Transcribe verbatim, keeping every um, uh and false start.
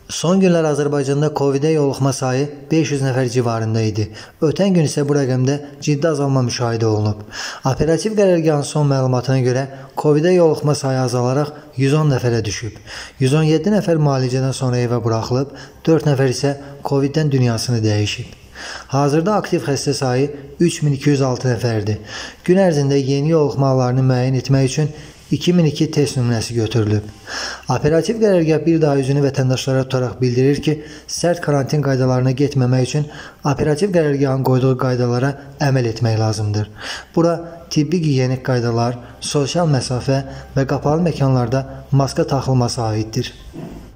Son günlər Azərbaycanda Covid'e yoluxma sayı beş yüz nəfər civarında idi. Ötən gün isə bu rəqəmdə ciddi azalma müşahidə olunub. Operativ qərargahın son məlumatına görə Covid'e yoluxma sayı azalaraq yüz on nəfərə düşüb. yüz on yeddi nəfər müalicədən sonra evə buraxılıb, dörd nəfər isə Covid'dən dünyasını dəyişib. Hazırda aktiv xəstə sayı üç min iki yüz altı nəfərdir. Gün ərzində yeni yoluxma hallarını müəyyən etmək üçün iki min iki test nümunəsi götürülüb. Operativ qərargah bir daha üzünü vətəndaşlara tutaraq bildirir ki, sərt karantin qaydalarına getməmək üçün operativ qərargahın qoyduğu qaydalara əməl etmək lazımdır. Bura tibbi gigiyenik qaydalar, sosial məsafə və qapalı məkanlarda maska taxılması aiddir.